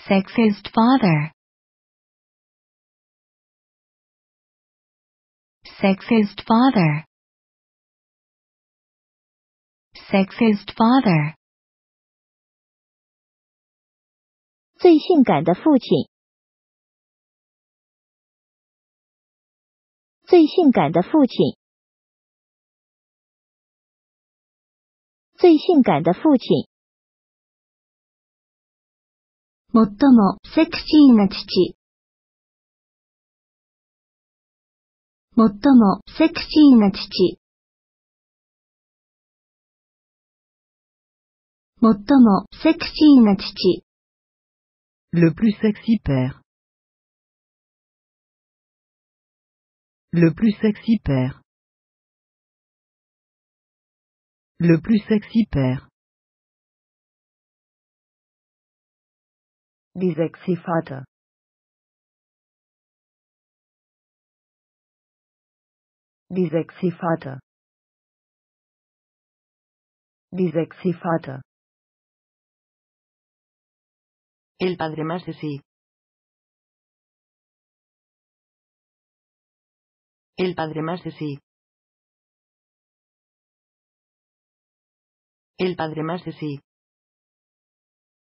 Sexist father. Sexist father. Sexist father. 最性感的父亲。最性感的父亲。最性感的父亲。 最もセクシーな父。最もセクシーな父。最もセクシーな父。 Le plus sexy père. Le plus sexy père. Le plus sexy père. Die sexy Vater. Die sexy Vater. Die sexy Vater. El padre más sexy. El padre más sexy. El padre más sexy.